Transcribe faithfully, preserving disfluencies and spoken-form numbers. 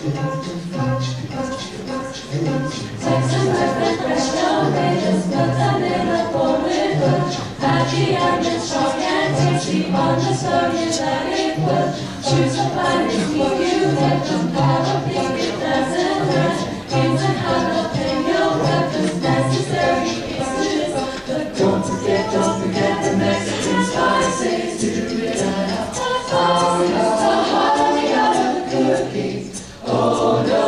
Choose a finest you that don't have a thing it doesn't hurt. Beans and jalapeno peppers, necessary pieces. But don't forget, don't forget the Mexican spices to be done. Oh no, the honey out of the cookies. Oh no.